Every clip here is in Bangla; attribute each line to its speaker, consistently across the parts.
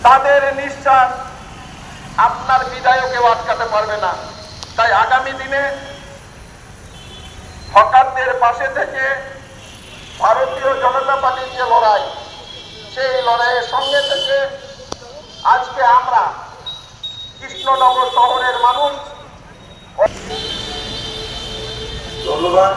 Speaker 1: তাদের নিঃশ্বাস আপনার বিদায়কেও আটকাতে পারবে না। তাই আগামী দিনে হকারদের পাশে থেকে ভারতীয় জনতা পার্টির যে লড়াই, সেই লড়াইয়ের সঙ্গে থেকে আজকে আমরা কৃষ্ণনগর শহরের মানুষ।
Speaker 2: ধন্যবাদ।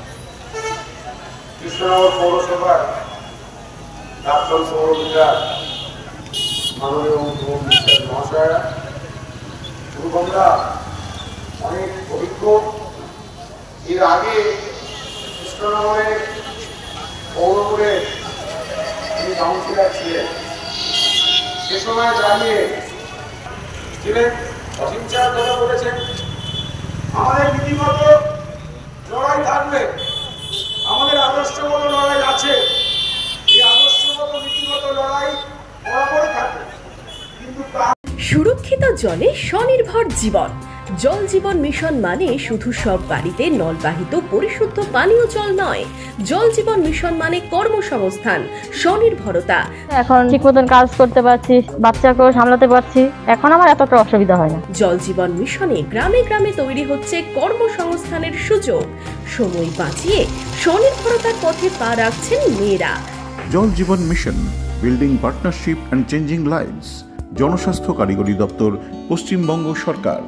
Speaker 2: কৃষ্ণনগর পৌরসভার প্রাক্তন পৌরপিতার মাননীয় মুখ্যমন্ত্রী মহাশয়া, আমরা অনেক অভিজ্ঞ। এর আগে কৃষ্ণনগরের পৌরপুরে তিনি কাউন্সিলর ছিলেন, সে সময় দাঁড়িয়ে ছিলেন অহিংসার কথা বলেছেন। আমাদের নীতিগত লড়াই থাকবে, আমাদের আদর্শগত লড়াই আছে, এই আদর্শগত নীতিগত লড়াই বরাবরই থাকবে। কিন্তু
Speaker 3: সুরক্ষিত জলে স্বনির্ভর জীবন। জল জীবন মিশন মানে শুধু সব বাড়িতে নলবাহিত পরিশুদ্ধ পানীয় জল নয়, জল জীবন মিশন মানে কর্মসংস্থান, স্বনির্ভরতা।
Speaker 4: এখন ঠিক মতন কাজ করতে পারছি, বাচ্চাকেও সামলাতে পারছি, এখন আমার এতটা অসুবিধা হয় না।
Speaker 3: জল জীবন মিশনে গ্রামে গ্রামে তৈরি হচ্ছে কর্মসংস্থানের সুযোগ। সময় বাঁচিয়ে স্বনির্ভরতার পথে পা রাখছেন মেয়েরা।
Speaker 5: Jal Jeevan mission, building partnership and changing lives, জনস্বাস্থ্য কারিগরি দপ্তর, পশ্চিমবঙ্গ সরকার।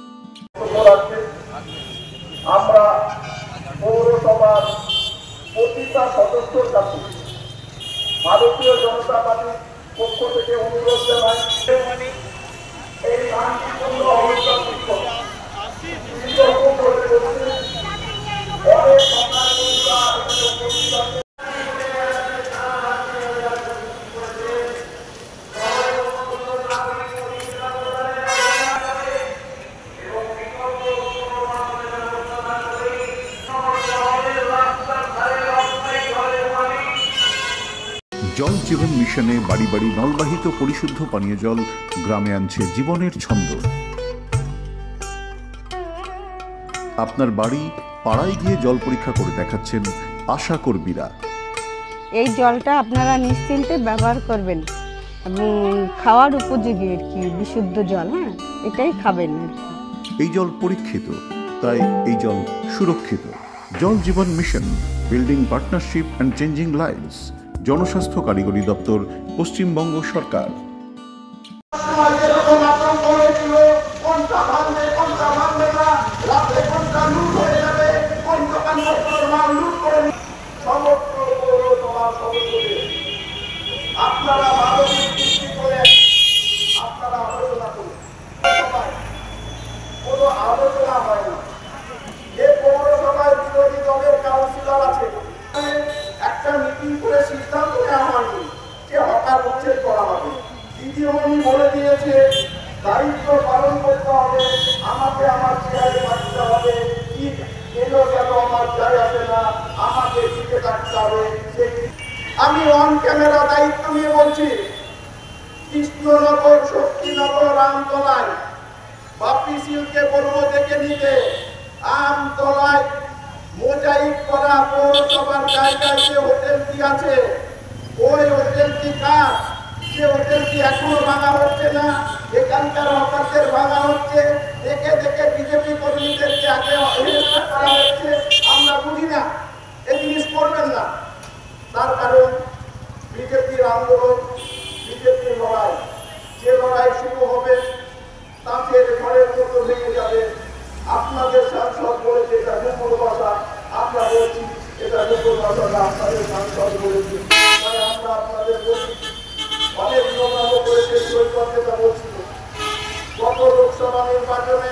Speaker 1: আমরা পৌরসভার প্রতিটা সদস্যর কাছে ভারতীয় জনতা পার্টির পক্ষ থেকে অনুরোধ জানাই, এই শান্তিপূর্ণ অবস্থান
Speaker 5: জল জীবন মিশনে বাড়ি বাড়ি নলবাহিত পরিশুদ্ধ পানীয় জল গ্রামে আনছে জীবনের ছন্দ। আপনার বাড়ি পাড়ায় গিয়ে জল পরীক্ষা করে দেখাচ্ছেন আশা কর্মীরা।
Speaker 6: এই জলটা আপনারা নিশ্চিন্তে ব্যবহার করবেন এবং খাওয়ার উপযোগী আর কি, বিশুদ্ধ জল। হ্যাঁ, এটাই খাবেন।
Speaker 5: এই জল পরীক্ষিত, তাই এই জল সুরক্ষিত। Jal Jeevan mission, building partnership and changing lives, জনস্বাস্থ্য কারিগরি দপ্তর, পশ্চিমবঙ্গ সরকার।
Speaker 1: আপনারা মানবিক ভিত্তি করে আপনারা আলোচনা করুন, কোনো আলোচনা হয় না। যে পৌরসভায় বিরোধী দলের কাউন্সিলর আছে, একটা মিটিং করে সিদ্ধান্ত নেওয়া হয়নি যে হকার উচ্ছেদ করা হবে। দিদিমণি বলে দিয়েছে দায়িত্ব পালন করতে হবে, আমাকে আমার চেয়ারে বাঁচতে হবে, কি কেন কেন আমার যায় আসে না, আমাকে টিকে থাকতে হবে। আমি অন ক্যামেরা দায়িত্ব নিয়ে বলছি, কৃষ্ণনগর, শক্তিনগর, আমতলায় বাপি সিলকে বলবো দেখে নিতে। আমতলায় মোজাইক করা পৌরসভার জায়গায় যে হোটেলটি আছে, ওই হোটেলটি কার? যে হোটেলটি এখনো ভাঙা হচ্ছে না, এখানকার হকারদের ভাঙা হচ্ছে। দেখে দেখে বিজেপি কর্মীদেরকে আগে হেনস্থা করা হচ্ছে। আমরা বুঝি না, এই জিনিস করবেন না। তার কারণ বিজেপির আন্দোলন, বিজেপির লড়াই, যে লড়াই শুরু হবে তাদের ঘরের মতো ভেঙে যাবে। আপনাদের সাংসদ বলেছে এটা মুকুল ভাষা, আমরা বলছি এটা মুকুল ভাষা না, আপনাদের সাংসদ বলেছে। তাই আমরা আপনাদের বলছি, অনেক নিয়ম করেছে, সৈকত নেতা বলছিল গত লোকসভা নির্বাচনে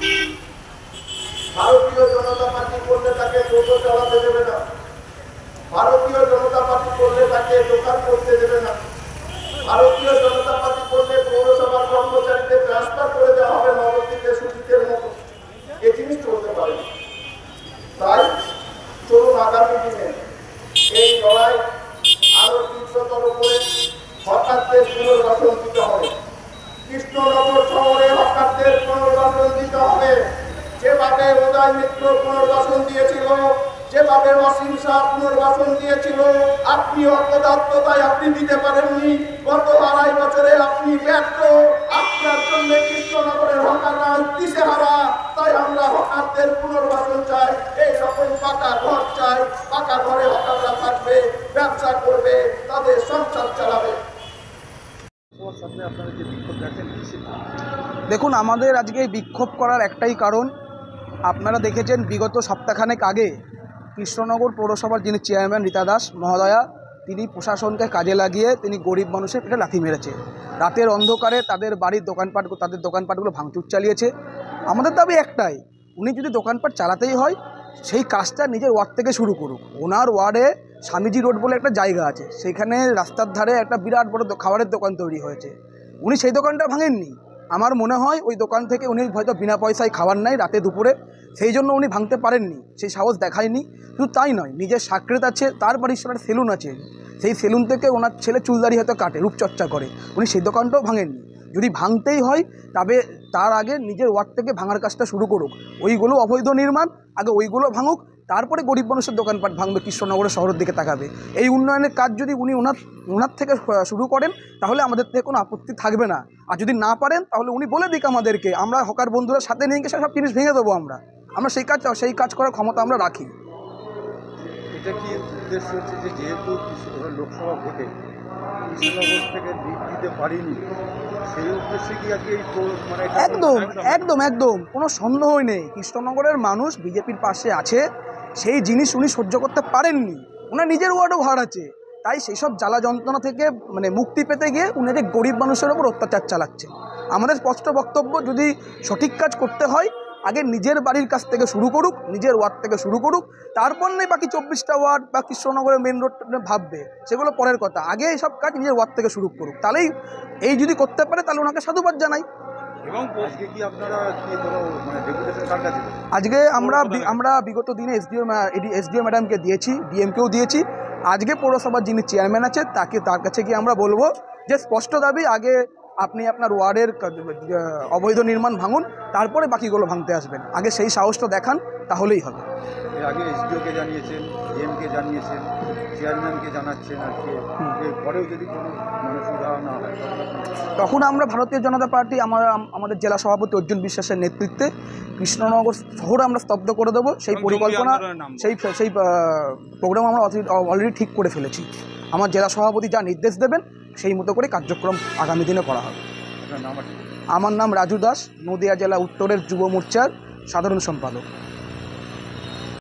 Speaker 1: ভারতীয় জনতা পার্টি করলে তাকে টোটো চালাতে দেবে না, ভারতীয় জনতা পার্টি করলে তাকে দোকান করতে দেবে না, ভারতীয় জনতা পার্টি করলে পৌরসভার কর্মচারীদের ট্রান্সফার করে দেওয়া হবে নবদ্বীপে সুজিতের মতো। এই জিনিস চলতে পারে। তাই চলুন আগামী দিনে এই লড়াই আরো তীব্রতর করে হকারদের পুনর্বাসন দিতে হবে। কৃষ্ণনগর শহরে হকারদের পুনর্বাসন দিতে হবে। যেভাবে উদয় মিত্র পুনর্বাসন দিয়েছিল, যেভাবে অসীম শাহ পুনর্বাসন দিয়েছিল, আপনি অপদার্থতায় আপনি দিতে পারেননি। গত 2.5 বছরে আপনি
Speaker 7: পৌরসভার সামনে আপনারা যে বিক্ষোভ দেখেন?
Speaker 8: দেখুন, আমাদের আজকে বিক্ষোভ করার একটাই কারণ, আপনারা দেখেছেন বিগত সপ্তাহখানেক আগে কৃষ্ণনগর পৌরসভার যিনি চেয়ারম্যান রীতা দাস মহোদয়া, তিনি প্রশাসনকে কাজে লাগিয়ে তিনি গরিব মানুষের পেটে লাথি মেরেছে। রাতের অন্ধকারে তাদের বাড়ির দোকানপাটগুলো ভাঙচুর চালিয়েছে। আমাদের দাবি একটাই, উনি যদি দোকানপাট চালাতেই হয় সেই কাজটা নিজের ওয়ার্ড থেকে শুরু করুক। ওনার ওয়ার্ডে স্বামীজি রোড বলে একটা জায়গা আছে, সেখানে রাস্তার ধারে একটা বিরাট বড় খাবারের দোকান তৈরি হয়েছে। উনি সেই দোকানটা ভাঙেননি। আমার মনে হয় ওই দোকান থেকে উনি হয়তো বিনা পয়সায় খাবার নেয় রাতে দুপুরে, সেই জন্য উনি ভাঙতে পারেননি, সেই সাহস দেখায়নি। শুধু তাই নয়, নিজের সাকরেত আছে, তার বাড়ির সামনে সেলুন আছে, সেই সেলুন থেকে ওনার ছেলে চুলদারি হয়তো কাটে, রূপচর্চা করে, উনি সেই দোকানটাও ভাঙেননি। যদি ভাঙতেই হয় তবে তার আগে নিজের ওয়ার্ড থেকে ভাঙার কাজটা শুরু করুক। ওইগুলো অবৈধ নির্মাণ, আগে ওইগুলো ভাঙুক, তারপরে গরিব মানুষের দোকানপাট ভাঙবে, কৃষ্ণনগরের শহরের দিকে তাকাবে। এই উন্নয়নের কাজ যদি উনি ওনার থেকে শুরু করেন তাহলে আমাদের থেকে কোনো আপত্তি থাকবে না। আর যদি না পারেন তাহলে উনি বলে দিক আমাদেরকে, আমরা হকার বন্ধুরা সাথে নিয়ে গিয়ে সব জিনিস ভেঙে দেবো। আমরা সেই কাজ করার ক্ষমতা আমরা রাখি।
Speaker 7: এটা কি উদ্দেশ্য হচ্ছে যে যেহেতু লোকসভা ভোটে কৃষ্ণনগর থেকে লিড দিতে পারিনি, সেই উদ্দেশ্যে কি আজকে
Speaker 8: একদম কোনো সন্দেহই নেই, কৃষ্ণনগরের মানুষ বিজেপির পাশে আছে। সেই জিনিস উনি সহ্য করতে পারেননি, ওনার নিজের ওয়ার্ডও ভাড় আছে, তাই সেই সব জ্বালা যন্ত্রণা থেকে মুক্তি পেতে গিয়ে উনি গরিব মানুষের ওপর অত্যাচার চালাচ্ছে। আমাদের স্পষ্ট বক্তব্য, যদি সঠিক কাজ করতে হয় আগে নিজের বাড়ির কাছ থেকে শুরু করুক, নিজের ওয়ার্ড থেকে শুরু করুক, তারপর নেই বাকি 24টা ওয়ার্ড বা কৃষ্ণনগরের মেন রোড ভাববে, সেগুলো পরের কথা। আগে এইসব কাজ নিজের ওয়ার্ড থেকে শুরু করুক, তাহলেই এই যদি করতে পারে তাহলে ওনাকে সাধুবাদ জানাই।
Speaker 7: আজকে কি আপনারা ডেপুটেশন কার কাছে?
Speaker 8: আজকে আমরা বিগত দিনে এসডিও ম্যাডামকে দিয়েছি, ডিএমকেও দিয়েছি। আজকে পৌরসভার যিনি চেয়ারম্যান আছে তার কাছে গিয়ে আমরা বলবো যে স্পষ্ট দাবি, আগে আপনি আপনার ওয়ার্ডের অবৈধ নির্মাণ ভাঙুন, তারপরে বাকিগুলো ভাঙতে আসবেন। আগে সেই সাহসটা দেখান, তাহলেই হবে।
Speaker 7: এর আগে এসডিওকে জানিয়েছেন, ডিএমকে জানিয়েছেন, চেয়ারম্যানকে জানাচ্ছেন, আর কি এরপরেও যদি কোনো সুবিধা না হয়
Speaker 8: তখন আমরা ভারতীয় জনতা পার্টি আমাদের জেলা সভাপতি অর্জুন বিশ্বাসের নেতৃত্বে কৃষ্ণনগর শহর আমরা স্তব্ধ করে দেবো। সেই পরিকল্পনা, সেই প্রোগ্রাম আমরা অলরেডি ঠিক করে ফেলেছি। আমার জেলা সভাপতি যা নির্দেশ দেবেন সেই মতো করে কার্যক্রম আগামী দিনে করা হবে।
Speaker 7: আপনার নাম?
Speaker 8: আমার নাম রাজু দাস, নদিয়া জেলা উত্তরের যুব মোর্চার সাধারণ সম্পাদক।